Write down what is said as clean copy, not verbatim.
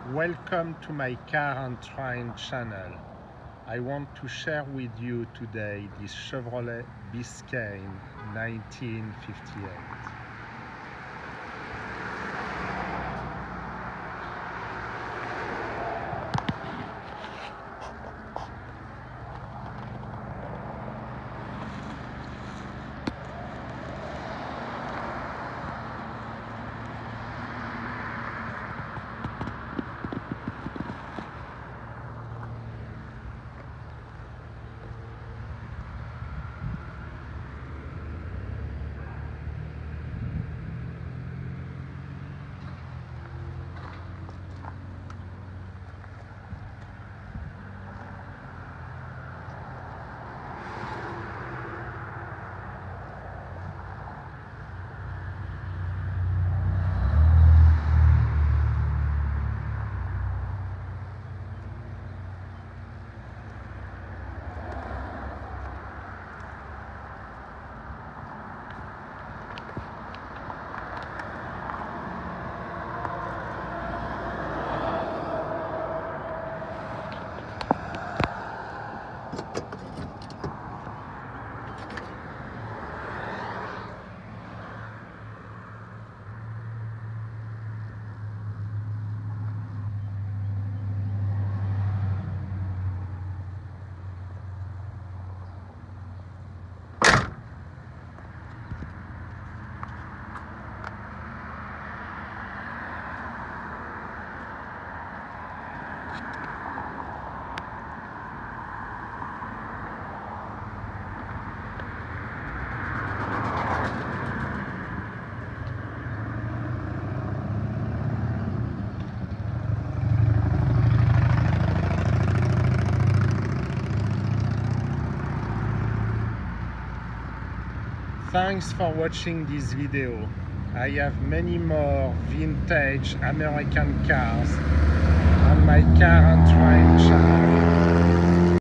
Welcome to my Car and Train channel. I want to share with you today this Chevrolet Biscayne 1958. Thanks for watching this video. I have many more vintage American cars on my Car and Train channel.